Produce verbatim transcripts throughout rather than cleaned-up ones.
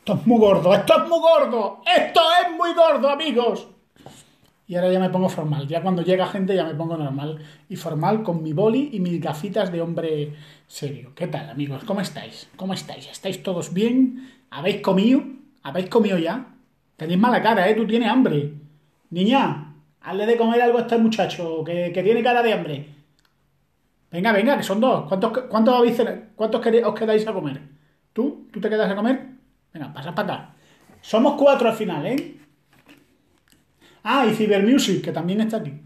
Esto es muy gordo, esto es muy gordo, esto es muy gordo, amigos. Y ahora ya me pongo formal. Ya cuando llega gente ya me pongo normal y formal con mi boli y mis gafitas de hombre serio. ¿Qué tal, amigos? ¿Cómo estáis? ¿Cómo estáis? ¿Estáis todos bien? ¿Habéis comido? ¿Habéis comido ya? Tenéis mala cara, ¿eh? Tú tienes hambre. Niña, hazle de comer algo a este muchacho que, que tiene cara de hambre. Venga, venga, que son dos. ¿Cuántos, cuántos, habéis cena- cuántos queréis- os quedáis a comer? ¿Tú? ¿Tú te quedas a comer? Venga, pasa para acá. Somos cuatro al final, ¿eh? Ah, y Cybermusic, que también está aquí.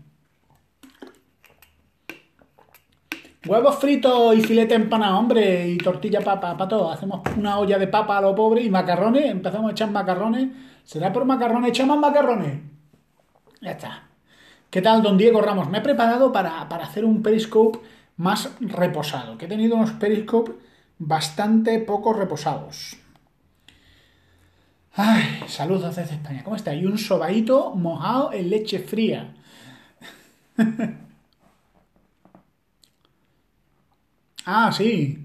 Huevos fritos y filete empanado, hombre, y tortilla papa, para todo. Hacemos una olla de papa a lo pobre y macarrones. Empezamos a echar macarrones. ¿Será por macarrones? ¿Echamos macarrones? Ya está. ¿Qué tal, don Diego Ramos? Me he preparado para, para hacer un periscope más reposado, que he tenido unos periscopes bastante poco reposados. Ay, saludos desde España. ¿Cómo está? Y un sobadito mojado en leche fría. Ah, sí.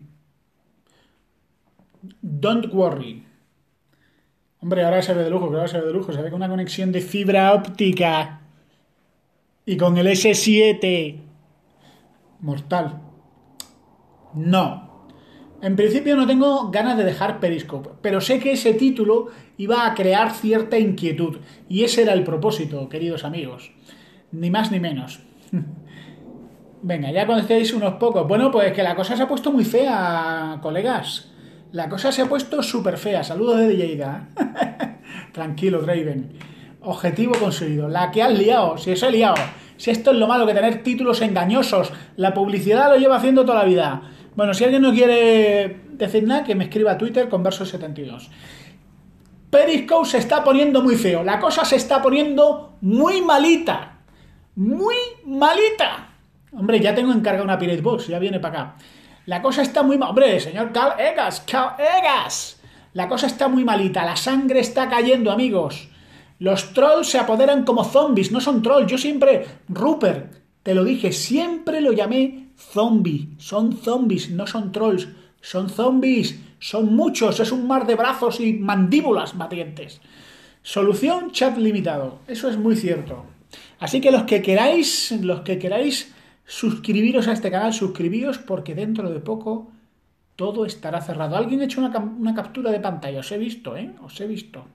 Don't worry. Hombre, ahora se ve de lujo, claro, se ve de lujo. Se ve con una conexión de fibra óptica y con el S siete. Mortal. No. En principio no tengo ganas de dejar Periscope, pero sé que ese título iba a crear cierta inquietud. Y ese era el propósito, queridos amigos. Ni más ni menos. Venga, ya cuando estéis unos pocos. Bueno, pues que la cosa se ha puesto muy fea, colegas. La cosa se ha puesto súper fea. Saludos de Lleida. Tranquilo, Draven. Objetivo conseguido. La que has liado. Si eso he liado. Si esto es lo malo que tener títulos engañosos. La publicidad lo lleva haciendo toda la vida. Bueno, si alguien no quiere decir nada, que me escriba a Twitter con verso setenta y dos. Periscope se está poniendo muy feo. La cosa se está poniendo muy malita. Muy malita. Hombre, ya tengo encargada una Pirate Box. Ya viene para acá. La cosa está muy mal. Hombre, señor Carl Egas. Carl Egas. La cosa está muy malita. La sangre está cayendo, amigos. Los trolls se apoderan como zombies. No son trolls. Yo siempre, Rupert, te lo dije, siempre lo llamé zombie. Son zombies, no son trolls. Son zombies. Son muchos. Es un mar de brazos y mandíbulas batientes. Solución, chat limitado. Eso es muy cierto. Así que los que queráis, los que queráis suscribiros a este canal, suscribíos porque dentro de poco todo estará cerrado. Alguien ha hecho una, una captura de pantalla, os he visto, ¿eh? Os he visto.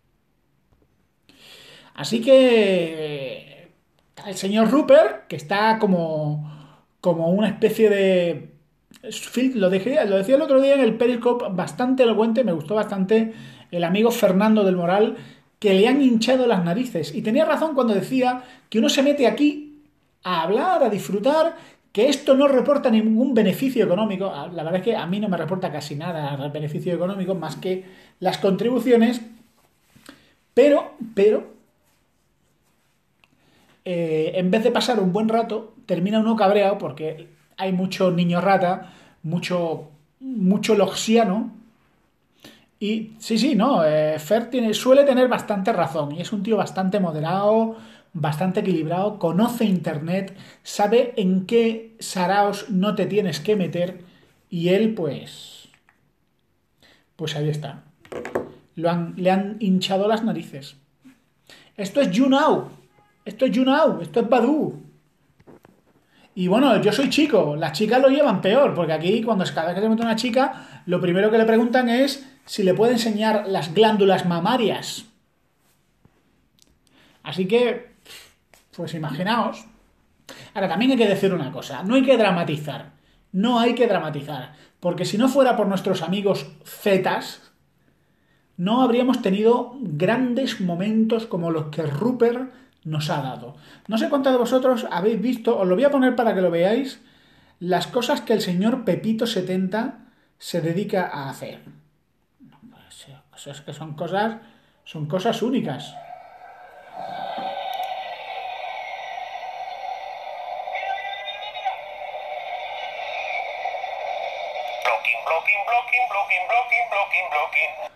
Así que el señor Rupert, que está como, como una especie de... Lo, dejé, lo decía el otro día en el Periscope, bastante elocuente, me gustó bastante el amigo Fernando del Moral, que le han hinchado las narices. Y tenía razón cuando decía que uno se mete aquí a hablar, a disfrutar, que esto no reporta ningún beneficio económico. La verdad es que a mí no me reporta casi nada el beneficio económico, más que las contribuciones, pero, pero, eh, en vez de pasar un buen rato, termina uno cabreado porque hay mucho niño rata, mucho, mucho loxiano. Y sí, sí, no, eh, Fer tiene, suele tener bastante razón y es un tío bastante moderado, bastante equilibrado, conoce Internet, sabe en qué saraos no te tienes que meter y él pues, pues ahí está. Lo han, le han hinchado las narices. Esto es YouNow, esto es YouNow, esto es Badu. Y bueno, yo soy chico, las chicas lo llevan peor, porque aquí cuando cada vez que se mete una chica, lo primero que le preguntan es si le puede enseñar las glándulas mamarias. Así que, pues imaginaos. Ahora, también hay que decir una cosa, no hay que dramatizar, no hay que dramatizar, porque si no fuera por nuestros amigos Zetas, no habríamos tenido grandes momentos como los que Rupert nos ha dado. No sé cuántos de vosotros habéis visto, os lo voy a poner para que lo veáis, las cosas que el señor Pepito setenta se dedica a hacer. Pues es que son cosas, son cosas únicas. Blocking, blocking, blocking, blocking, blocking, blocking, blocking.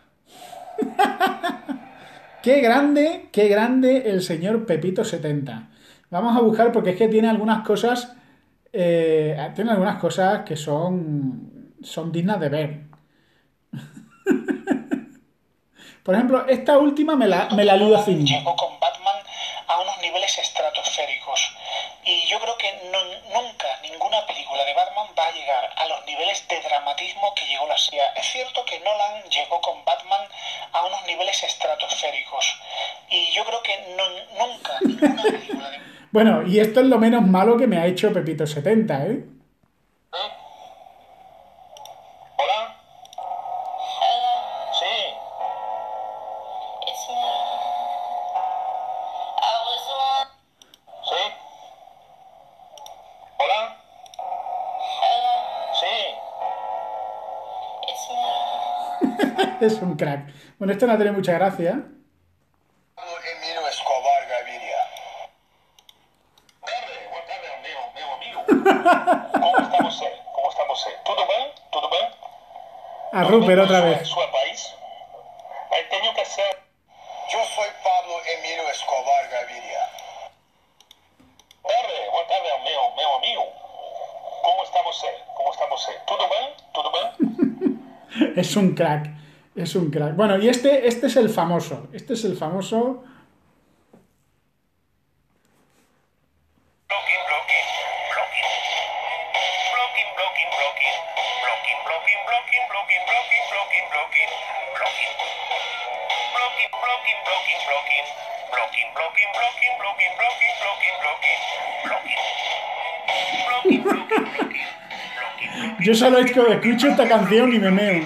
Qué grande, qué grande el señor Pepito setenta. Vamos a buscar porque es que tiene algunas cosas, eh, tiene algunas cosas que son, son dignas de ver. Por ejemplo, esta última me la, me la lío así. Llegó con Batman a unos niveles estratosféricos. Y yo creo que no, nunca ninguna película de Batman va a llegar a los niveles de dramatismo que llegó la S I A. Es cierto que Nolan llegó con Batman a unos niveles estratosféricos. Y yo creo que no, nunca ninguna película de... Bueno, y esto es lo menos malo que me ha hecho Pepito setenta, ¿eh? ¿Eh? ¿Hola? Sí. ¿Sí? ¿Hola? Sí. Es un crack. Bueno, esto no tiene mucha gracia. Emilio Escobar Gaviria. Tarde, boa tarde, meu, meu amigo. ¿Cómo estamos, eh? ¿Cómo estamos, eh? ¿Todo bien? ¿Todo bien? A Rupert otra vez. ¿Su país? He tenido que hacer... Yo soy Pablo Emilio Escobar Gaviria. Tarde, boa tarde, meu, meu amigo. ¿Cómo estamos, eh? ¿Cómo estamos, eh? ¿Todo bien? ¿Todo bien? Es un crack. Es un crack. Bueno, y este, este es el famoso. Este es el famoso... Blocking, blocking, blocking. Blocking, blocking, blocking. Blocking, blocking, blocking, blocking, blocking, blocking, blocking, blocking. Blocking, blocking, blocking, blocking. Blocking, blocking, blocking, blocking, blocking, blocking, blocking, blocking. Blocking, blocking, blocking. Blocking, Yo solo escucho esta canción y me meo.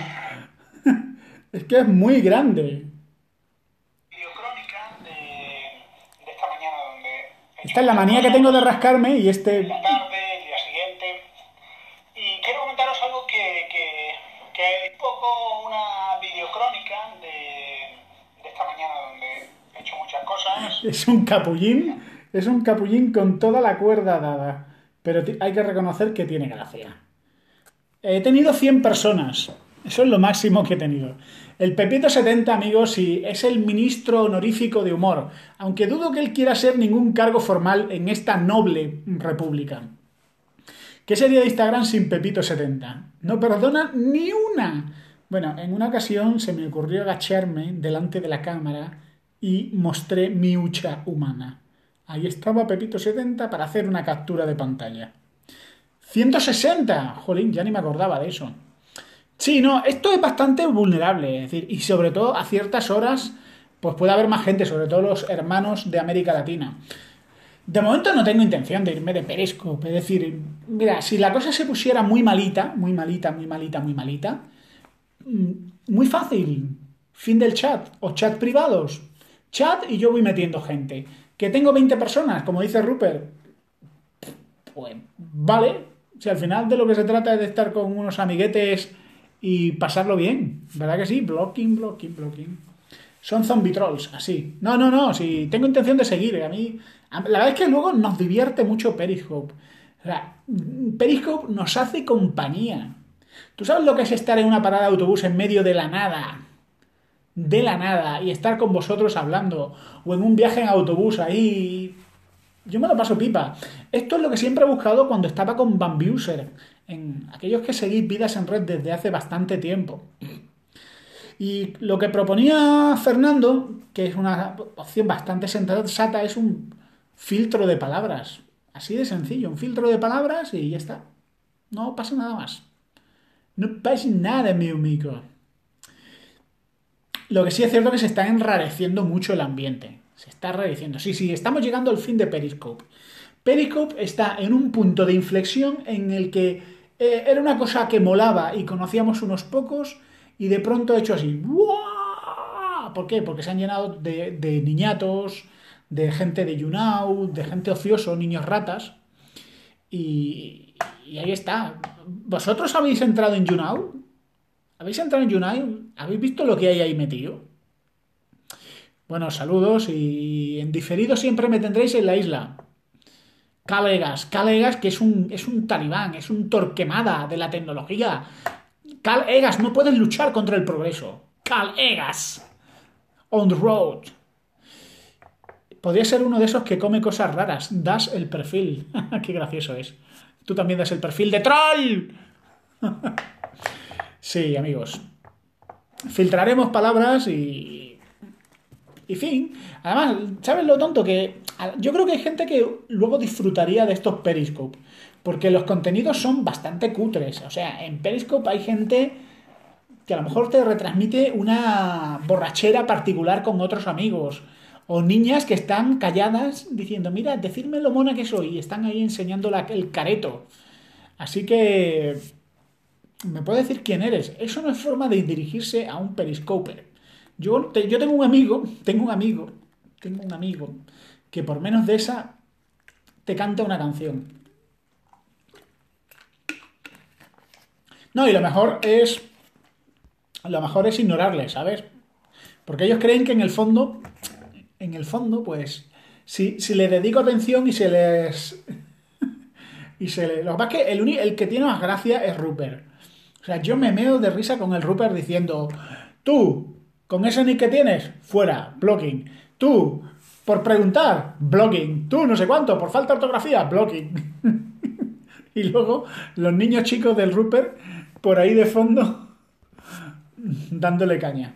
Es que es muy grande. Videocrónica de, de esta mañana donde... Esta es la manía que tengo de rascarme y este... La tarde, el día siguiente. Y quiero comentaros algo que, que, que es un poco una videocrónica de, de esta mañana donde he hecho muchas cosas. Es un capullín. Es un capullín con toda la cuerda dada. Pero hay que reconocer que tiene gracia. He tenido cien personas. Eso es lo máximo que he tenido. El Pepito setenta, amigos, sí, es el ministro honorífico de humor, aunque dudo que él quiera ser ningún cargo formal en esta noble república. ¿Qué sería de Instagram sin Pepito setenta? No perdona ni una. Bueno, en una ocasión se me ocurrió agacharme delante de la cámara y mostré mi hucha humana. Ahí estaba Pepito setenta para hacer una captura de pantalla. ciento sesenta. Jolín, ya ni me acordaba de eso. Sí, no, esto es bastante vulnerable, es decir, y sobre todo a ciertas horas, pues puede haber más gente, sobre todo los hermanos de América Latina. De momento no tengo intención de irme de Periscope, es decir, mira, si la cosa se pusiera muy malita, muy malita, muy malita, muy malita, muy fácil, fin del chat, o chat privados, chat y yo voy metiendo gente. Que tengo veinte personas, como dice Rupert, pues vale, si al final de lo que se trata es de estar con unos amiguetes y pasarlo bien, ¿verdad que sí? Blocking, blocking, blocking. Son zombie trolls, así. No, no, no, si tengo intención de seguir. A mí, la verdad es que luego nos divierte mucho Periscope. O sea, Periscope nos hace compañía. ¿Tú sabes lo que es estar en una parada de autobús en medio de la nada? De la nada, y estar con vosotros hablando. O en un viaje en autobús ahí. Yo me lo paso pipa. Esto es lo que siempre he buscado cuando estaba con Bambuser, en aquellos que seguís Vidas en Red desde hace bastante tiempo. Y lo que proponía Fernando, que es una opción bastante sensata, es un filtro de palabras. Así de sencillo, un filtro de palabras y ya está. No pasa nada más. No pasa nada, mi amigo. Lo que sí es cierto es que se está enrareciendo mucho el ambiente. Se está enrareciendo. Sí, sí, estamos llegando al fin de Periscope. Periscope está en un punto de inflexión en el que eh, era una cosa que molaba y conocíamos unos pocos y de pronto ha hecho así. ¡Buah! ¿Por qué? Porque se han llenado de, de niñatos, de gente de YouNow, de gente ocioso, niños ratas. Y, y ahí está. ¿Vosotros habéis entrado en YouNow? ¿Habéis entrado en YouNow? ¿Habéis visto lo que hay ahí metido? Bueno, saludos y en diferido siempre me tendréis en la isla. Calegas, Calegas, que es un, es un talibán, es un torquemada de la tecnología. Calegas, no puedes luchar contra el progreso. Calegas, on the road. Podría ser uno de esos que come cosas raras. Das el perfil. Qué gracioso es. Tú también das el perfil de troll. Sí, amigos. Filtraremos palabras y Y fin. Además, ¿sabes lo tonto? Que yo creo que hay gente que luego disfrutaría de estos Periscope. Porque los contenidos son bastante cutres. O sea, en Periscope hay gente que a lo mejor te retransmite una borrachera particular con otros amigos. O niñas que están calladas diciendo, mira, decidme lo mona que soy. Y están ahí enseñando la- el careto. Así que... ¿Me puede decir quién eres? Eso no es forma de dirigirse a un periscoper. Yo, te- yo tengo un amigo, tengo un amigo, tengo un amigo que por menos de esa te canta una canción. No, y lo mejor es, lo mejor es ignorarle, ¿sabes? Porque ellos creen que en el fondo, en el fondo, pues, si, si les dedico atención y se les, y se les, lo que pasa es que el, uni- el que tiene más gracia es Rupert. O sea, yo me meo de risa con el Rupert diciendo, tú, con ese nick que tienes, fuera, blocking. Tú, por preguntar, blocking. Tú, no sé cuánto, por falta de ortografía, blocking. Y luego los niños chicos del Rupert por ahí de fondo dándole caña.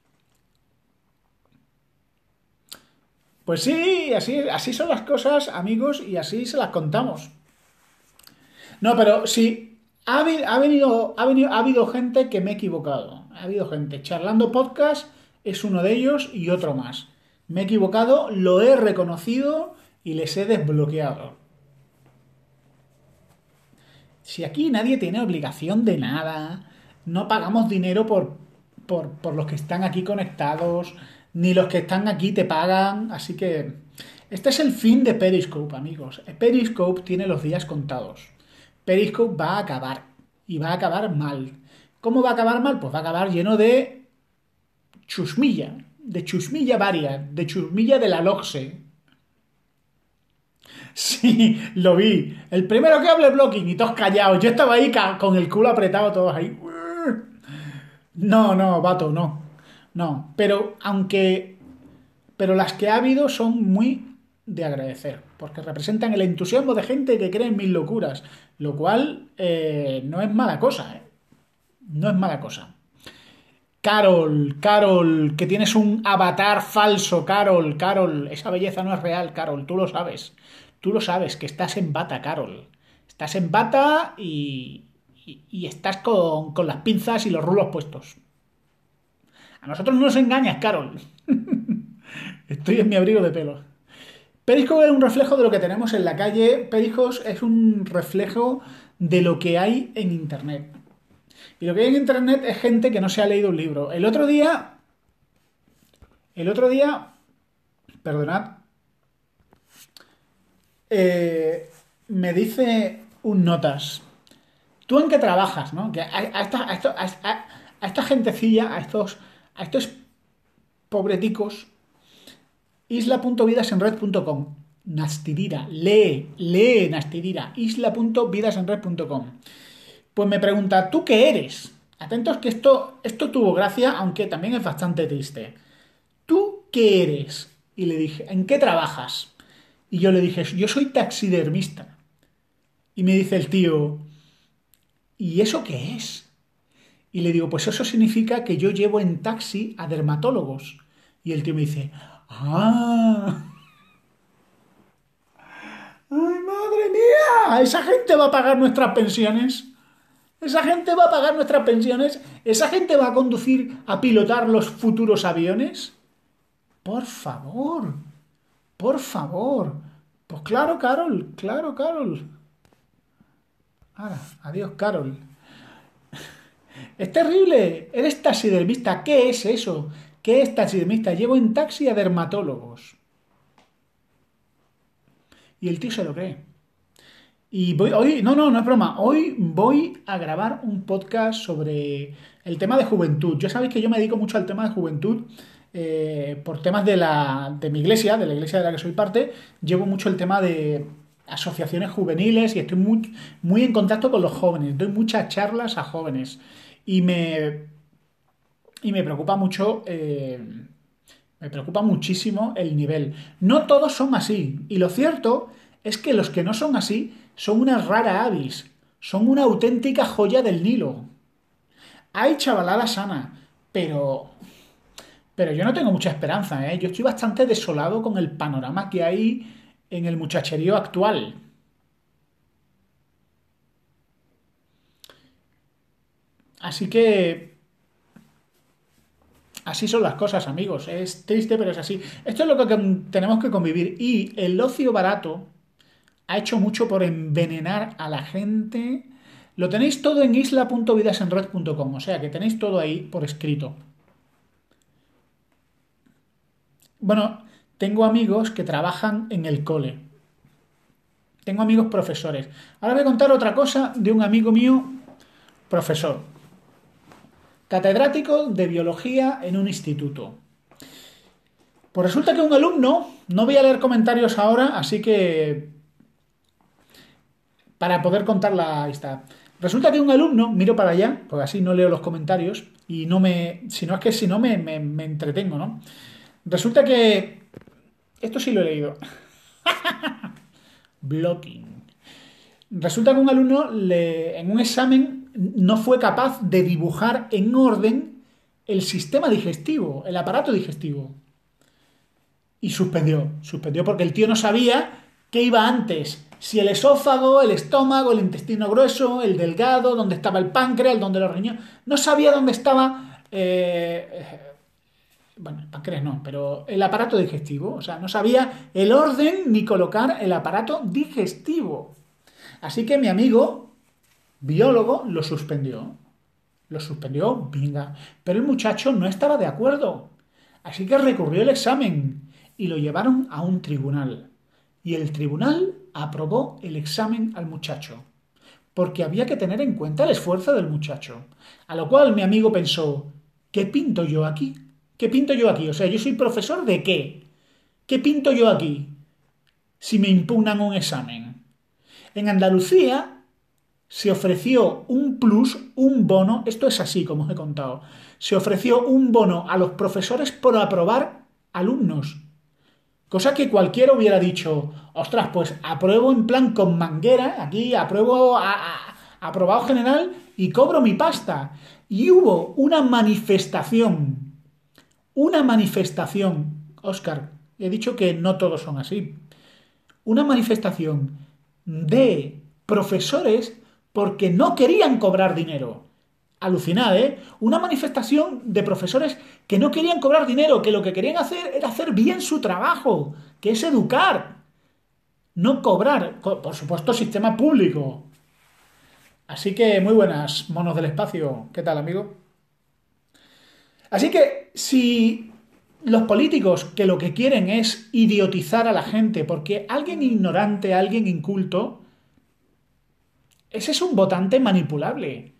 Pues sí, así, así son las cosas, amigos, y así se las contamos. No, pero sí, ha, habi- ha venido, ha venido, ha habido gente que me he equivocado. Ha habido gente. Charlando Podcast es uno de ellos y otro más. Me he equivocado, lo he reconocido y les he desbloqueado. Si aquí nadie tiene obligación de nada, no pagamos dinero por, por, por los que están aquí conectados, ni los que están aquí te pagan, así que este es el fin de Periscope, amigos. Periscope tiene los días contados. Periscope va a acabar, y va a acabar mal. ¿Cómo va a acabar mal? Pues va a acabar lleno de chusmilla, de chusmilla varia, de chusmilla de la LOGSE. Sí, lo vi. El primero que hable blocking y todos callados. Yo estaba ahí ca- con el culo apretado, todos ahí. No, no, vato, no. No. Pero aunque. Pero las que ha habido son muy de agradecer. Porque representan el entusiasmo de gente que cree en mis locuras. Lo cual eh, no es mala cosa, ¿eh? No es mala cosa. Carol, Carol, que tienes un avatar falso, Carol, Carol, esa belleza no es real, Carol, tú lo sabes. Tú lo sabes, que estás en bata, Carol. Estás en bata y, y, y estás con, con las pinzas y los rulos puestos. A nosotros no nos engañas, Carol. Estoy en mi abrigo de pelo. Periscope es un reflejo de lo que tenemos en la calle. Periscope es un reflejo de lo que hay en Internet. Y lo que hay en Internet es gente que no se ha leído un libro. El otro día, el otro día, perdonad, eh, me dice un notas, ¿tú en qué trabajas? ¿No? Que a, a esta, a, esto- a- a- a esta gentecilla, a estos, a estos pobreticos, isla.vidasenred punto com, Nastidira, lee, lee Nastidira, isla.vidasenred punto com. Pues me pregunta, ¿tú qué eres? Atentos que esto, esto tuvo gracia, aunque también es bastante triste. ¿Tú qué eres? Y le dije, ¿en qué trabajas? Y yo le dije, yo soy taxidermista. Y me dice el tío, ¿y eso qué es? Y le digo, pues eso significa que yo llevo en taxi a dermatólogos. Y el tío me dice, ¡ah! ¡Ay, madre mía! ¿Esa gente va a pagar nuestras pensiones? ¿Esa gente va a pagar nuestras pensiones? ¿Esa gente va a conducir, a pilotar los futuros aviones? Por favor, por favor. Pues claro, Carol, claro, Carol. Ahora, adiós, Carol. Es terrible. Eres taxidermista. ¿Qué es eso? ¿Qué es taxidermista? Llevo en taxi a dermatólogos. Y el tío se lo cree. Y voy, hoy, no, no, no es broma. Hoy voy a grabar un podcast sobre el tema de juventud. Ya sabéis que yo me dedico mucho al tema de juventud eh, por temas de, la, de mi iglesia, de la iglesia de la que soy parte. Llevo mucho el tema de asociaciones juveniles y estoy muy, muy en contacto con los jóvenes. Doy muchas charlas a jóvenes. Y me, y me preocupa mucho, eh, me preocupa muchísimo el nivel. No todos son así. Y lo cierto es que los que no son así son una rara avis. Son una auténtica joya del Nilo. Hay chavalada sana, pero, Pero yo no tengo mucha esperanza, ¿eh? Yo estoy bastante desolado con el panorama que hay en el muchacherío actual. Así que así son las cosas, amigos. Es triste, pero es así. Esto es lo que con- tenemos que convivir. Y el ocio barato ha hecho mucho por envenenar a la gente. Lo tenéis todo en isla punto vidasenred punto com, o sea que tenéis todo ahí por escrito. Bueno, tengo amigos que trabajan en el cole. Tengo amigos profesores. Ahora voy a contar otra cosa de un amigo mío, profesor, catedrático de biología en un instituto. Pues resulta que un alumno, no voy a leer comentarios ahora, así que para poder contarla, ahí está. Resulta que un alumno, miro para allá, pues así no leo los comentarios y no me, si no es que si no me, me, me entretengo, ¿no? Resulta que, esto sí lo he leído, blocking. Resulta que un alumno le, en un examen no fue capaz de dibujar en orden el sistema digestivo, el aparato digestivo. Y suspendió, suspendió porque el tío no sabía qué iba antes, si el esófago, el estómago, el intestino grueso, el delgado, dónde estaba el páncreas, dónde los riñones. No sabía dónde estaba, eh, bueno, el páncreas no, pero el aparato digestivo. O sea, no sabía el orden ni colocar el aparato digestivo. Así que mi amigo, biólogo, lo suspendió. Lo suspendió, venga. Pero el muchacho no estaba de acuerdo. Así que recurrió el examen y lo llevaron a un tribunal. Y el tribunal aprobó el examen al muchacho. Porque había que tener en cuenta el esfuerzo del muchacho. A lo cual mi amigo pensó, ¿qué pinto yo aquí? ¿Qué pinto yo aquí? O sea, ¿yo soy profesor de qué? ¿Qué pinto yo aquí si me impugnan un examen? En Andalucía se ofreció un plus, un bono, esto es así como os he contado, se ofreció un bono a los profesores por aprobar alumnos. Cosa que cualquiera hubiera dicho, ostras, pues apruebo en plan con manguera, aquí apruebo a, a, aprobado general y cobro mi pasta. Y hubo una manifestación, una manifestación, Óscar, he dicho que no todos son así, una manifestación de profesores porque no querían cobrar dinero. Alucinad, ¿eh? Una manifestación de profesores que no querían cobrar dinero, que lo que querían hacer era hacer bien su trabajo, que es educar, no cobrar. Por supuesto, sistema público. Así que muy buenas, monos del espacio. ¿Qué tal, amigo? Así que si los políticos que lo que quieren es idiotizar a la gente, porque alguien ignorante, alguien inculto, ese es un votante manipulable.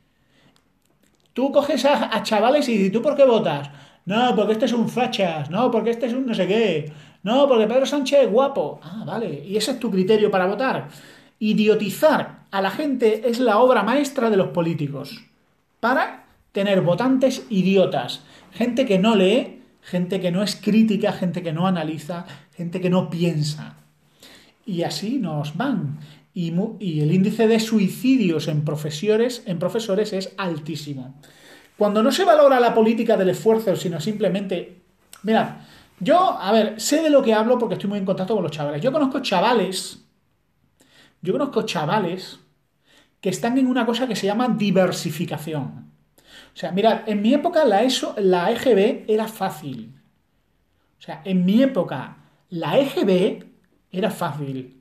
Tú coges a, a chavales y dices, ¿tú por qué votas? No, porque este es un fachas, no, porque este es un no sé qué, no, porque Pedro Sánchez es guapo. Ah, vale, y ese es tu criterio para votar. Idiotizar a la gente es la obra maestra de los políticos, para tener votantes idiotas, gente que no lee, gente que no es crítica, gente que no analiza, gente que no piensa. Y así nos van. Y, mu- y el índice de suicidios en profesores, en profesores es altísimo. Cuando no se valora la política del esfuerzo, sino simplemente... Mirad, yo, a ver, sé de lo que hablo porque estoy muy en contacto con los chavales. Yo conozco chavales, yo conozco chavales que están en una cosa que se llama diversificación. O sea, mirad, en mi época la, ESO, la E G B era fácil. O sea, en mi época la E G B era fácil.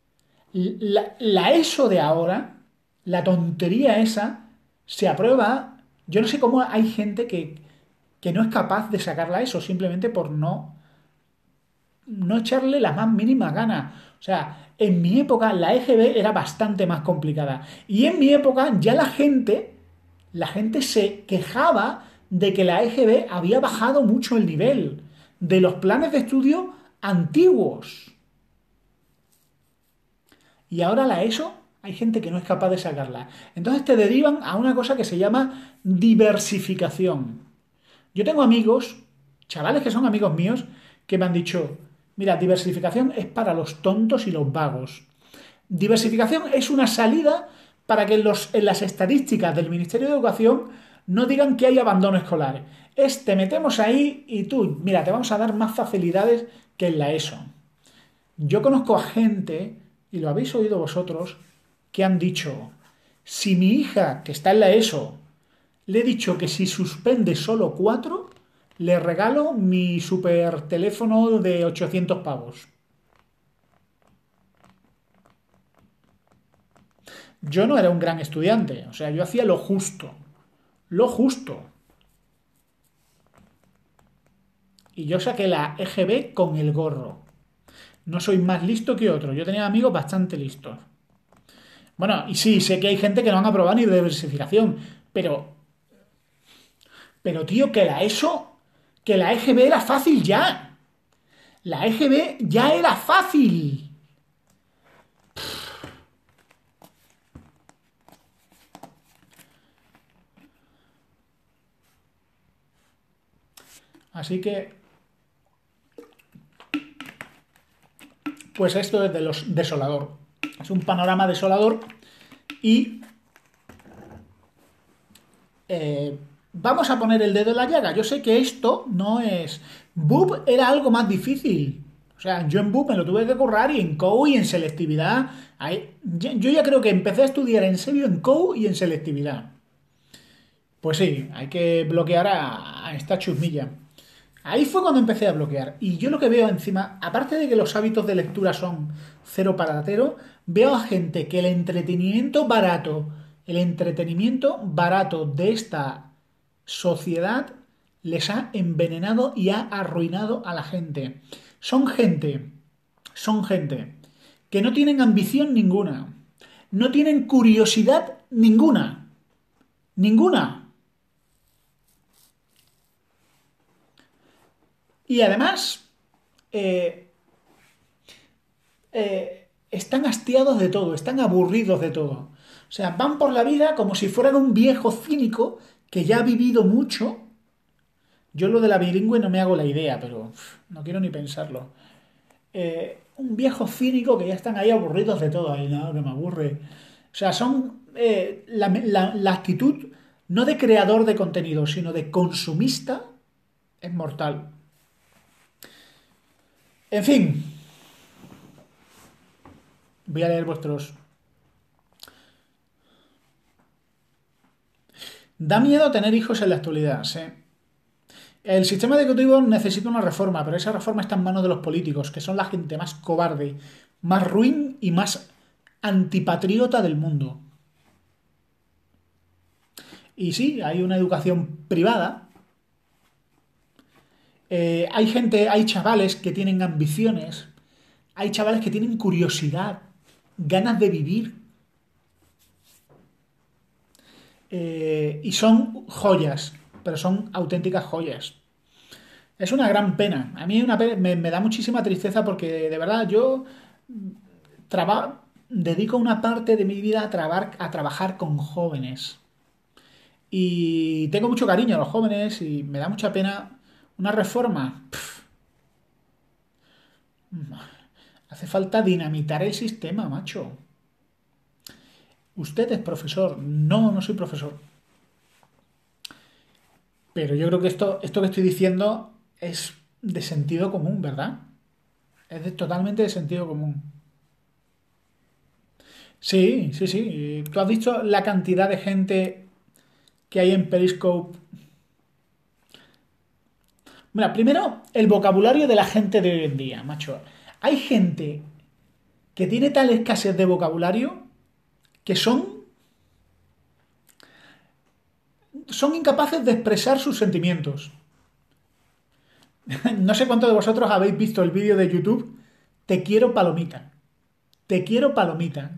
La, la ESO de ahora, la tontería esa, se aprueba. Yo no sé cómo hay gente que, que no es capaz de sacar la ESO simplemente por no, no echarle la más mínima gana. O sea, en mi época la E G B era bastante más complicada. Y en mi época ya la gente, la gente se quejaba de que la E G B había bajado mucho el nivel de los planes de estudio antiguos. Y ahora la ESO hay gente que no es capaz de sacarla. Entonces te derivan a una cosa que se llama diversificación. Yo tengo amigos, chavales que son amigos míos, que me han dicho, mira, diversificación es para los tontos y los vagos. Diversificación es una salida para que en, los, en las estadísticas del Ministerio de Educación no digan que hay abandono escolar. Es te metemos ahí y tú, mira, te vamos a dar más facilidades que en la ESO. Yo conozco a gente, y lo habéis oído vosotros, que han dicho, si mi hija, que está en la ESO, le he dicho que si suspende solo cuatro, le regalo mi super teléfono de ochocientos pavos. Yo no era un gran estudiante, o sea, yo hacía lo justo, lo justo. Y yo saqué la E G B con el gorro. No soy más listo que otro, yo tenía amigos bastante listos. Bueno, y sí, sé que hay gente que no han aprobado ni diversificación, pero, pero tío, que la ESO, que la E G B era fácil ya. La E G B ya era fácil. Así que, pues esto es de los desolador. Es un panorama desolador y eh, vamos a poner el dedo en la llaga. Yo sé que esto no es... B U P era algo más difícil. O sea, yo en B U P me lo tuve que currar y en C O U y en selectividad. Ahí- yo ya creo que empecé a estudiar en serio en C O U y en selectividad. Pues sí, hay que bloquear a, a esta chusmilla. Ahí fue cuando empecé a bloquear. Y yo lo que veo encima, aparte de que los hábitos de lectura son cero paratero, veo a gente que el entretenimiento barato, el entretenimiento barato de esta sociedad les ha envenenado y ha arruinado a la gente. Son gente, son gente que no tienen ambición ninguna, no tienen curiosidad ninguna, ninguna. Y además, eh, eh, están hastiados de todo, están aburridos de todo. O sea, van por la vida como si fueran un viejo cínico que ya ha vivido mucho. Yo lo de la bilingüe no me hago la idea, pero uf, no quiero ni pensarlo. Eh, un viejo cínico que ya están ahí aburridos de todo. Ay, no, que me aburre. O sea, son eh, la, la- la actitud no de creador de contenido, sino de consumista, es mortal. En fin, voy a leer vuestros. Da miedo tener hijos en la actualidad, sí. El sistema educativo necesita una reforma, pero esa reforma está en manos de los políticos, que son la gente más cobarde, más ruin y más antipatriota del mundo. Y sí, hay una educación privada, eh, hay gente, hay chavales que tienen ambiciones, hay chavales que tienen curiosidad, ganas de vivir, eh, y son joyas, pero son auténticas joyas. Es una gran pena. A mí una pe- me, me da muchísima tristeza porque de verdad yo traba- dedico una parte de mi vida a, trabar- a trabajar con jóvenes. Y tengo mucho cariño a los jóvenes y me da mucha pena una reforma. Pff, hace falta dinamitar el sistema, macho. Usted es profesor. No, no soy profesor. Pero yo creo que esto, esto que estoy diciendo es de sentido común, ¿verdad? Es de- totalmente de sentido común. Sí, sí, sí. ¿Tú has visto la cantidad de gente que hay en Periscope? Mira, primero, el vocabulario de la gente de hoy en día, macho. Hay gente que tiene tal escasez de vocabulario que son, son incapaces de expresar sus sentimientos. No sé cuántos de vosotros habéis visto el vídeo de YouTube Te quiero palomita. Te quiero palomita.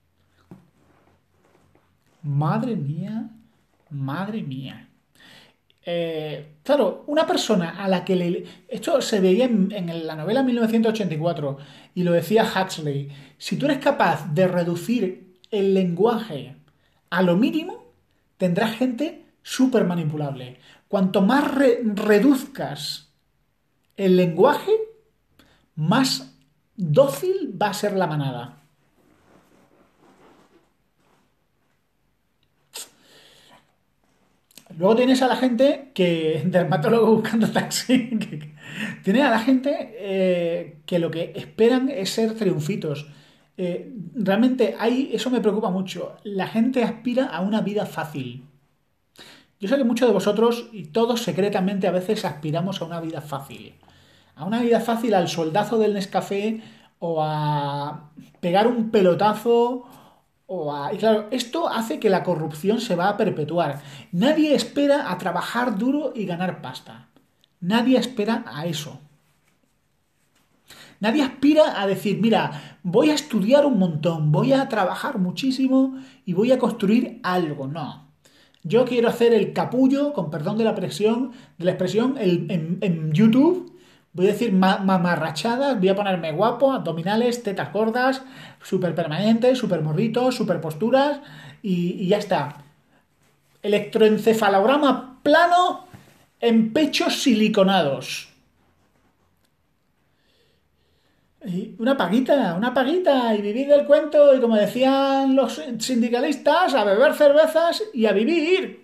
Madre mía, madre mía. Eh, claro, una persona a la que le... Esto se veía en, en la novela mil novecientos ochenta y cuatro y lo decía Huxley. Si tú eres capaz de reducir el lenguaje a lo mínimo, tendrás gente súper manipulable. Cuanto más re- reduzcas el lenguaje, más dócil va a ser la manada. Luego tienes a la gente que, dermatólogo buscando taxi, que, tiene a la gente eh, que lo que esperan es ser triunfitos. Eh, realmente hay, eso me preocupa mucho. La gente aspira a una vida fácil. Yo sé que muchos de vosotros y todos secretamente a veces aspiramos a una vida fácil. A una vida fácil, al soldazo del Nescafé o a pegar un pelotazo o a... Y claro, esto hace que la corrupción se va a perpetuar. Nadie espera a trabajar duro y ganar pasta. Nadie espera a eso. Nadie aspira a decir, mira, voy a estudiar un montón, voy a trabajar muchísimo y voy a construir algo. No. Yo quiero hacer el capullo, con perdón de la presión, de la expresión, el- en, en YouTube. Voy a decir ma- mamarrachadas, voy a ponerme guapo, abdominales, tetas gordas, súper permanentes, súper morritos, súper posturas y, y ya está. Electroencefalograma plano en pechos siliconados. Y una paguita, una paguita y vivir del cuento y como decían los sindicalistas, a beber cervezas y a vivir.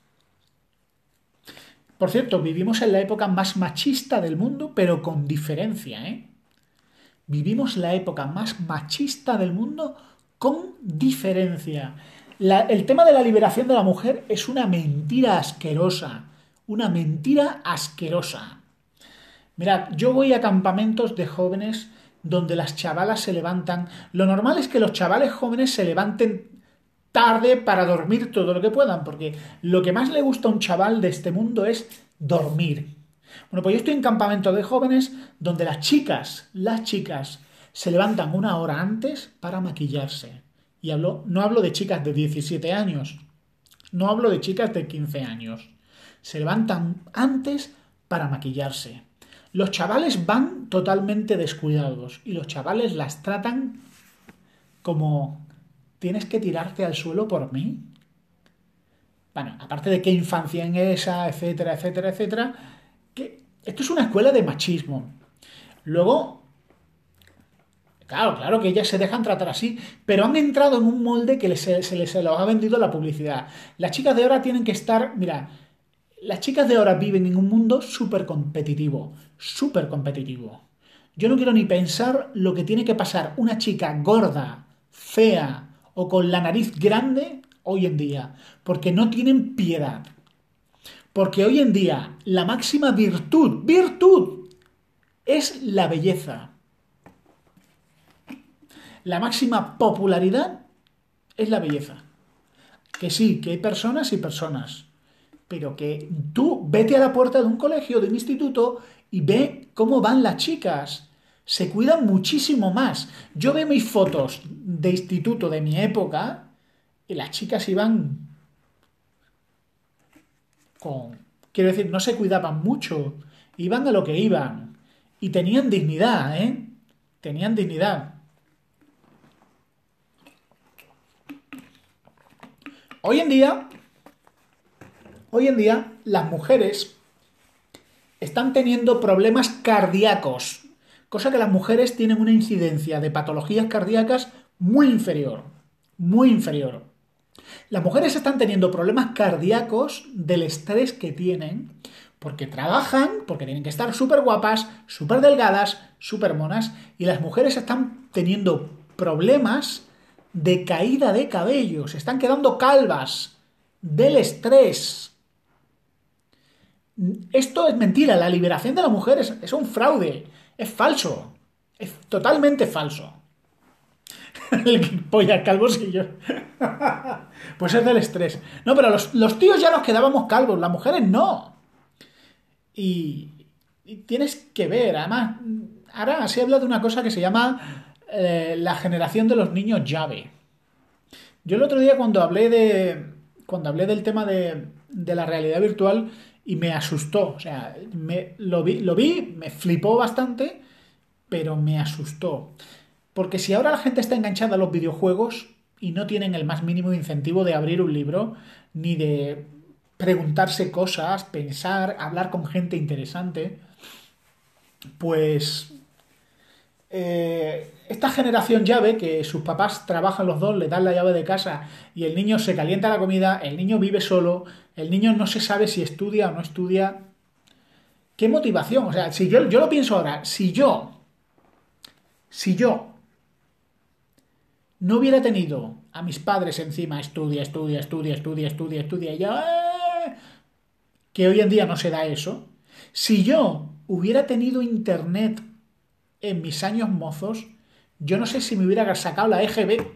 Por cierto, vivimos en la época más machista del mundo, pero con diferencia, ¿eh? Vivimos la época más machista del mundo con diferencia. La- el tema de la liberación de la mujer es una mentira asquerosa. Una mentira asquerosa. Mirad, yo voy a campamentos de jóvenes donde las chavalas se levantan. Lo normal es que los chavales jóvenes se levanten tarde para dormir todo lo que puedan, porque lo que más le gusta a un chaval de este mundo es dormir. Bueno, pues yo estoy en campamento de jóvenes donde las chicas, las chicas, se levantan una hora antes para maquillarse. Y hablo, no hablo de chicas de diecisiete años, no hablo de chicas de quince años. Se levantan antes para maquillarse. Los chavales van totalmente descuidados y los chavales las tratan como tienes que tirarte al suelo por mí. Bueno, aparte de qué infancia en esa, etcétera, etcétera, etcétera, que esto es una escuela de machismo. Luego, claro, claro que ellas se dejan tratar así, pero han entrado en un molde que les- se, les se los ha vendido la publicidad. Las chicas de ahora tienen que estar, mira, las chicas de ahora viven en un mundo súper competitivo, súper competitivo. Yo no quiero ni pensar lo que tiene que pasar una chica gorda, fea o con la nariz grande hoy en día, porque no tienen piedad. Porque hoy en día la máxima virtud, virtud, es la belleza. La máxima popularidad es la belleza. Que sí, que hay personas y personas, pero que tú vete a la puerta de un colegio, de un instituto y ve cómo van las chicas. Se cuidan muchísimo más. Yo veo mis fotos de instituto de mi época y las chicas iban con... Quiero decir, no se cuidaban mucho, iban a lo que iban y tenían dignidad, ¿eh? Tenían dignidad. Hoy en día, hoy en día las mujeres están teniendo problemas cardíacos, cosa que las mujeres tienen una incidencia de patologías cardíacas muy inferior, muy inferior. Las mujeres están teniendo problemas cardíacos del estrés que tienen porque trabajan, porque tienen que estar súper guapas, súper delgadas, súper monas, y las mujeres están teniendo problemas de caída de cabello, se están quedando calvas del estrés. Esto es mentira, la liberación de la mujer es, es un fraude, es falso, es totalmente falso. El polla calvo soy yo. Pues es del estrés. No, pero los, los tíos ya nos quedábamos calvos, las mujeres no. Y, y tienes que ver, además, ahora se habla de una cosa que se llama eh, la generación de los niños llave. Yo el otro día cuando hablé de cuando hablé del tema de, de la realidad virtual y me asustó, o sea, me, lo vi, lo vi, me flipó bastante, pero me asustó. Porque si ahora la gente está enganchada a los videojuegos y no tienen el más mínimo incentivo de abrir un libro, ni de preguntarse cosas, pensar, hablar con gente interesante, pues eh, esta generación llave, que sus papás trabajan los dos, le dan la llave de casa y el niño se calienta la comida, el niño vive solo, el niño no se sabe si estudia o no estudia. ¿Qué motivación? O sea, si yo, yo lo pienso ahora, si yo, si yo no hubiera tenido a mis padres encima, estudia, estudia, estudia, estudia, estudia, estudia, y yo, ¡eh! Que hoy en día no se da eso. Si yo hubiera tenido internet en mis años mozos, yo no sé si me hubiera sacado la E G B.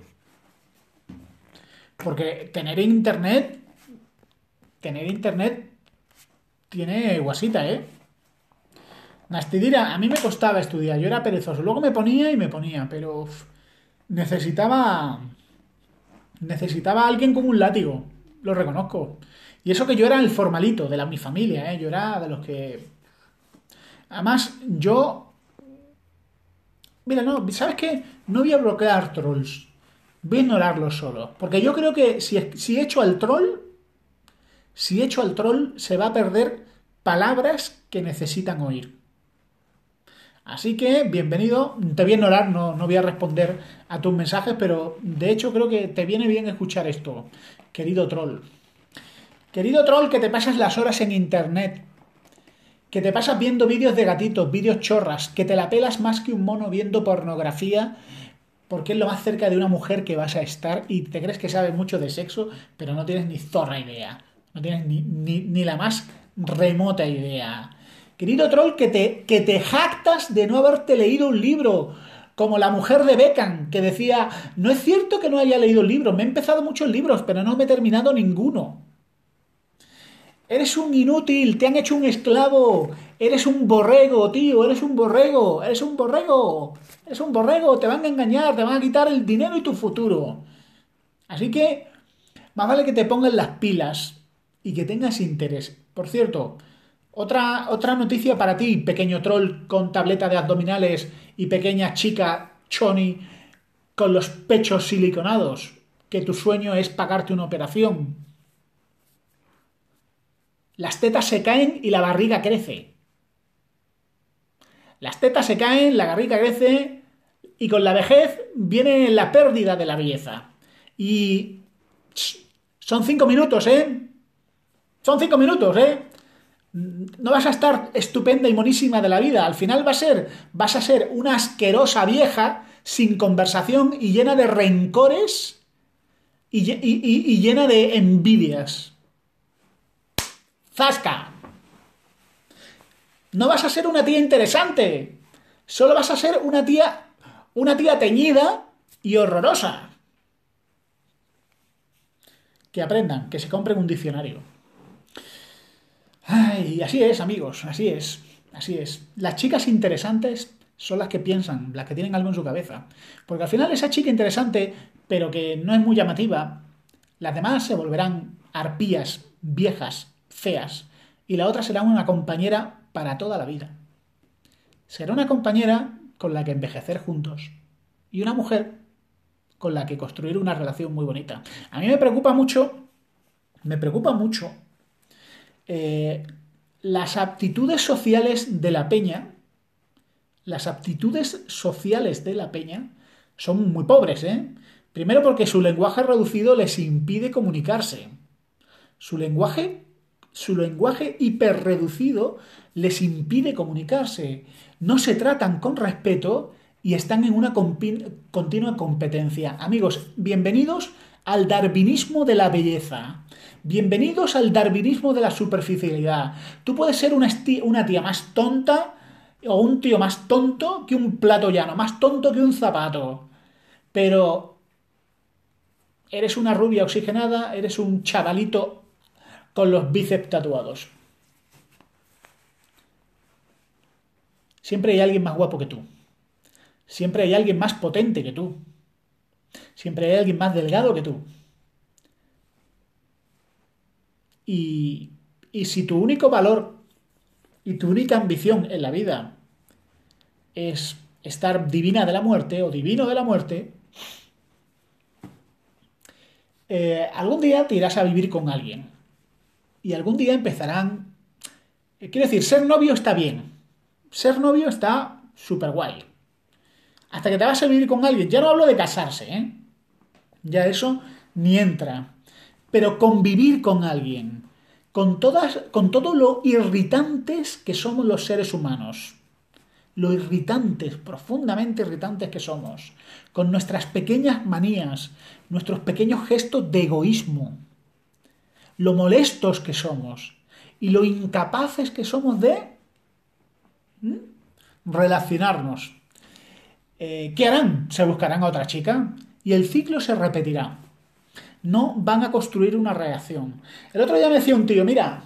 Porque tener internet, tener internet tiene guasita, ¿eh? Nastidira, a mí me costaba estudiar, yo era perezoso. Luego me ponía y me ponía, pero uf, necesitaba, necesitaba a alguien con un látigo, lo reconozco. Y eso que yo era el formalito de la mi familia, ¿eh? Yo era de los que... Además, yo... Mira, no, ¿sabes qué? No voy a bloquear trolls. Voy a ignorarlos solo. Porque yo creo que si, si echo al troll, si echo al troll, se va a perder palabras que necesitan oír. Así que, bienvenido. Te voy a ignorar, no, no voy a responder a tus mensajes, pero de hecho creo que te viene bien escuchar esto, querido troll. Querido troll, que te pasas las horas en internet, que te pasas viendo vídeos de gatitos, vídeos chorras, que te la pelas más que un mono viendo pornografía, porque es lo más cerca de una mujer que vas a estar y te crees que sabes mucho de sexo, pero no tienes ni zorra idea. No tienes ni, ni, ni la más remota idea. Querido troll, que te, que te jactas de no haberte leído un libro, como la mujer de Beckham, que decía, no es cierto que no haya leído libros, me he empezado muchos libros, pero no me he terminado ninguno. Eres un inútil, te han hecho un esclavo, eres un borrego, tío, eres un borrego, eres un borrego, eres un borrego, te van a engañar, te van a quitar el dinero y tu futuro. Así que, más vale que te pongan las pilas y que tengas interés. Por cierto, otra, otra noticia para ti, pequeño troll con tableta de abdominales y pequeña chica choni con los pechos siliconados, que tu sueño es pagarte una operación. Las tetas se caen y la barriga crece. Las tetas se caen, la barriga crece y con la vejez viene la pérdida de la belleza. Y son cinco minutos, ¿eh? Son cinco minutos, ¿eh? No vas a estar estupenda y monísima de la vida. Al final va a ser, vas a ser una asquerosa vieja sin conversación y llena de rencores y, y, y, y llena de envidias. ¡Zasca! No vas a ser una tía interesante. Solo vas a ser una tía, una tía teñida y horrorosa. Que aprendan, que se compren un diccionario. Ay, así es, amigos, así es, así es. Las chicas interesantes son las que piensan, las que tienen algo en su cabeza. Porque al final esa chica interesante, pero que no es muy llamativa, las demás se volverán arpías, viejas, feas, y la otra será una compañera para toda la vida. Será una compañera con la que envejecer juntos y una mujer con la que construir una relación muy bonita. A mí me preocupa mucho, me preocupa mucho eh, las aptitudes sociales de la peña. Las aptitudes sociales de la peña son muy pobres, ¿eh? Primero porque su lenguaje reducido les impide comunicarse. Su lenguaje Su lenguaje hiperreducido les impide comunicarse. No se tratan con respeto y están en una continua competencia. Amigos, bienvenidos al darwinismo de la belleza. Bienvenidos al darwinismo de la superficialidad. Tú puedes ser una, una tía más tonta o un tío más tonto que un plato llano, más tonto que un zapato. Pero eres una rubia oxigenada, eres un chavalito con los bíceps tatuados. Siempre hay alguien más guapo que tú. Siempre hay alguien más potente que tú. Siempre hay alguien más delgado que tú. Y, y si tu único valor y tu única ambición en la vida es estar divina de la muerte o divino de la muerte, eh, algún día te irás a vivir con alguien. Y algún día empezarán... Quiero decir, ser novio está bien. Ser novio está súper guay. hasta que te vas a vivir con alguien, ya no hablo de casarse, ¿eh? Ya eso ni entra. Pero convivir con alguien, con todas, con todo lo irritantes que somos los seres humanos, lo irritantes, profundamente irritantes que somos, con nuestras pequeñas manías, nuestros pequeños gestos de egoísmo, lo molestos que somos y lo incapaces que somos de ¿Mm? relacionarnos. Eh, ¿Qué harán? Se buscarán a otra chica y el ciclo se repetirá. No van a construir una reacción. El otro día me decía un tío, mira,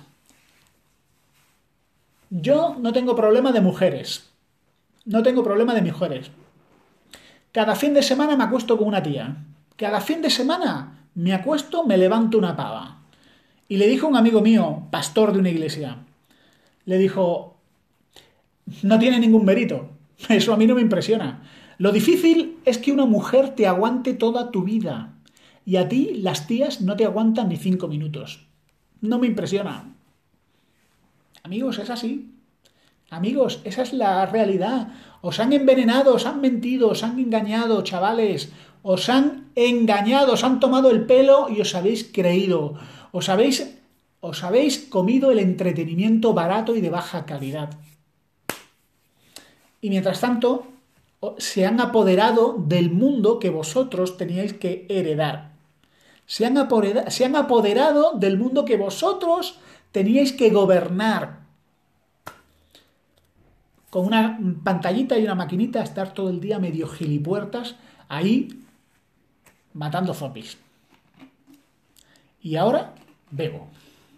yo no tengo problema de mujeres, no tengo problema de mujeres. Cada fin de semana me acuesto con una tía. Cada fin de semana me acuesto, me levanto una pava. Y le dijo un amigo mío, pastor de una iglesia, le dijo, no tiene ningún mérito. Eso a mí no me impresiona. Lo difícil es que una mujer te aguante toda tu vida. Y a ti las tías no te aguantan ni cinco minutos. No me impresiona. Amigos, es así. Amigos, esa es la realidad. Os han envenenado, os han mentido, os han engañado, chavales. Os han engañado, os han tomado el pelo y os habéis creído. Os habéis, os habéis comido el entretenimiento barato y de baja calidad. Y mientras tanto, se han apoderado del mundo que vosotros teníais que heredar. Se han apoderado, se han apoderado del mundo que vosotros teníais que gobernar. Con una pantallita y una maquinita, estar todo el día medio gilipuertas ahí matando zombies. Y ahora bebo.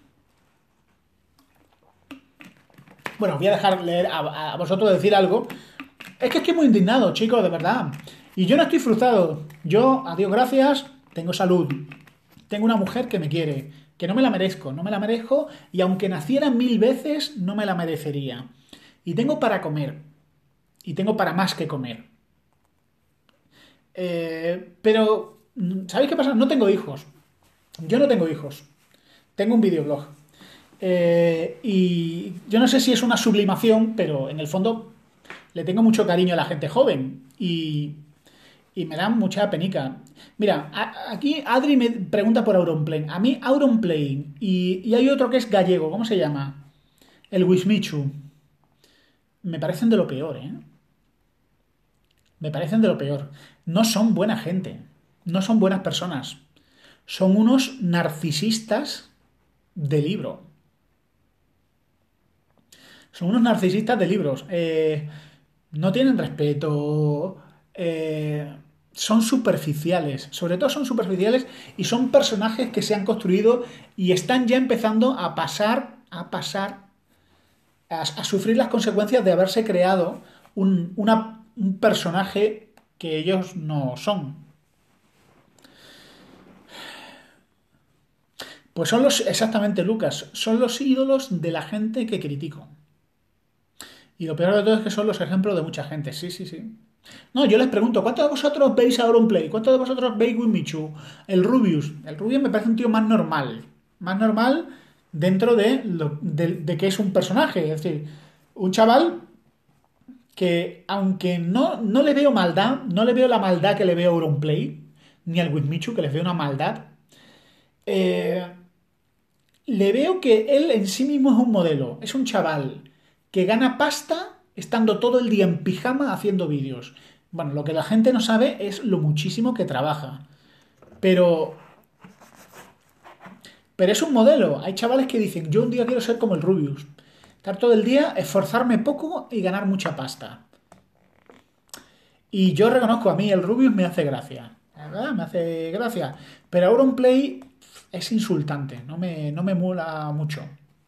Bueno, voy a dejar leer a, a vosotros decir algo. Es que estoy muy indignado, chicos, de verdad. Y yo no estoy frustrado. Yo, a Dios gracias, tengo salud. Tengo una mujer que me quiere, que no me la merezco, no me la merezco, y aunque naciera mil veces, no me la merecería. Y tengo para comer. Y tengo para más que comer. Eh, pero, ¿sabéis qué pasa? No tengo hijos. Yo no tengo hijos. Tengo un videoblog. Eh, y yo no sé si es una sublimación, pero en el fondo le tengo mucho cariño a la gente joven. Y, y me da mucha penica. Mira, a, aquí Adri me pregunta por Auronplay. A mí Auronplay y, y hay otro que es gallego. ¿Cómo se llama? El Wismichu. Me parecen de lo peor, ¿eh? Me parecen de lo peor. No son buena gente. No son buenas personas. Son unos narcisistas de libro. Son unos narcisistas de libros. Eh, no tienen respeto. Eh, son superficiales. Sobre todo son superficiales y son personajes que se han construido y están ya empezando a pasar, a pasar A, a sufrir las consecuencias de haberse creado un, una, un personaje que ellos no son. Pues son los, exactamente, Lucas, son los ídolos de la gente que critico. Y lo peor de todo es que son los ejemplos de mucha gente, sí, sí, sí. No, yo les pregunto, ¿cuántos de vosotros veis a Auronplay? ¿Cuántos de vosotros veis Wismichu? El Rubius. El Rubius me parece un tío más normal. Más normal dentro de, lo, de, de que es un personaje. Es decir, un chaval que, aunque no, no le veo maldad, no le veo la maldad que le veo a Auronplay, ni al Wismichu, que les veo una maldad, eh, le veo que él en sí mismo es un modelo. Es un chaval que gana pasta estando todo el día en pijama haciendo vídeos. Bueno, lo que la gente no sabe es lo muchísimo que trabaja. Pero... Pero es un modelo. Hay chavales que dicen, yo un día quiero ser como el Rubius. Estar todo el día, esforzarme poco y ganar mucha pasta. Y yo reconozco, a mí el Rubius me hace gracia. ¿Verdad? Me hace gracia. Pero Auronplay es insultante. No me, no me mola mucho.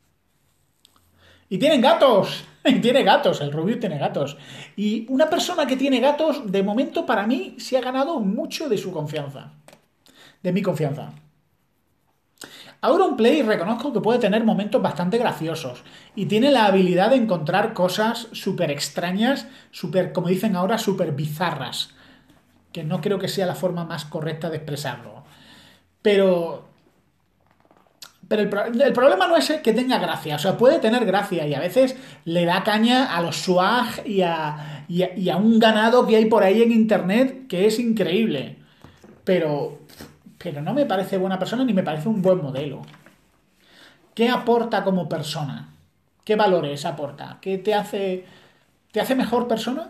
Y tienen gatos. Y tiene gatos. El Rubius tiene gatos. Y una persona que tiene gatos, de momento para mí, se ha ganado mucho de su confianza. De mi confianza. Auronplay reconozco que puede tener momentos bastante graciosos y tiene la habilidad de encontrar cosas súper extrañas, súper, como dicen ahora, súper bizarras, que no creo que sea la forma más correcta de expresarlo. Pero, pero el, pro, el problema no es que tenga gracia, o sea, puede tener gracia y a veces le da caña a los swag y a, y a, y a un ganado que hay por ahí en internet que es increíble. Pero, pero no me parece buena persona ni me parece un buen modelo. ¿Qué aporta como persona? ¿Qué valores aporta? ¿Qué te hace, te hace mejor persona?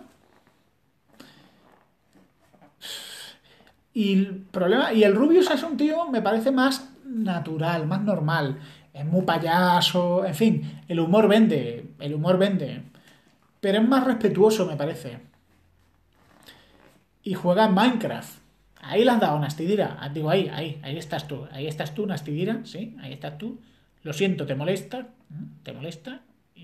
Y el problema, y el Rubius es un tío, me parece más natural, más normal. Es muy payaso, en fin, el humor vende, el humor vende. Pero es más respetuoso, me parece. Y juega en Minecraft. Ahí le has dado Nastidira. Ah, digo, ahí, ahí, ahí estás tú. Ahí estás tú, Nastidira. Sí, ahí estás tú. Lo siento, ¿te molesta? ¿Te molesta?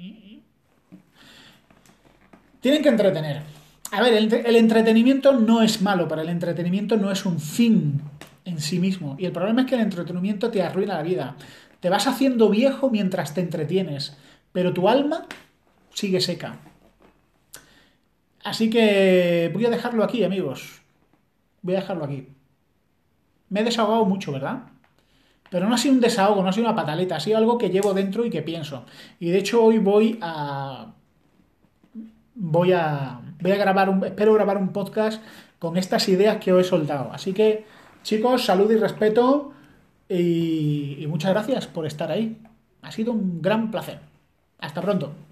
Tienen que entretener. A ver, el, el entretenimiento no es malo, para el entretenimiento no es un fin en sí mismo. Y el problema es que el entretenimiento te arruina la vida. Te vas haciendo viejo mientras te entretienes, pero tu alma sigue seca. Así que voy a dejarlo aquí, amigos. Voy a dejarlo aquí. Me he desahogado mucho, ¿verdad? Pero no ha sido un desahogo, no ha sido una pataleta, ha sido algo que llevo dentro y que pienso. Y de hecho hoy voy a voy a, voy a grabar un, espero grabar un podcast con estas ideas que os he soltado. Así que, chicos, salud y respeto y, y muchas gracias por estar ahí. Ha sido un gran placer. Hasta pronto.